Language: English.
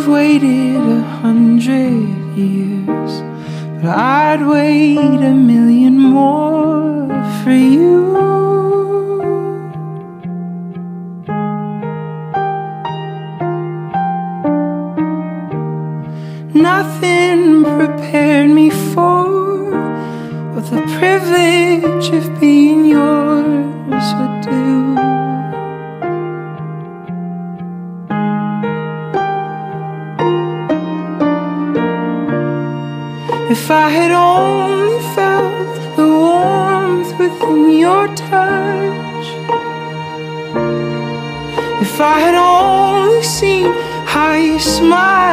have waited 100 years, but I'd wait 1,000,000 more for you. Nothing prepared me for what the privilege of being yours would do. If I had only felt the warmth within your touch, if I had only seen how you smile